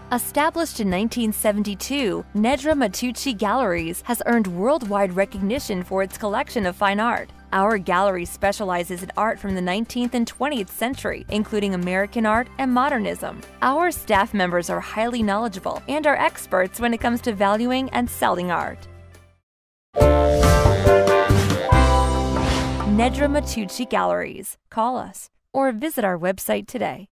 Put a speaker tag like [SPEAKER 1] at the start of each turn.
[SPEAKER 1] Established in 1972, Nedra Matteucci Galleries has earned worldwide recognition for its collection of fine art. Our gallery specializes in art from the 19th and 20th century, including American art and modernism. Our staff members are highly knowledgeable and are experts when it comes to valuing and selling art. Nedra Matteucci Galleries. Call us or visit our website today.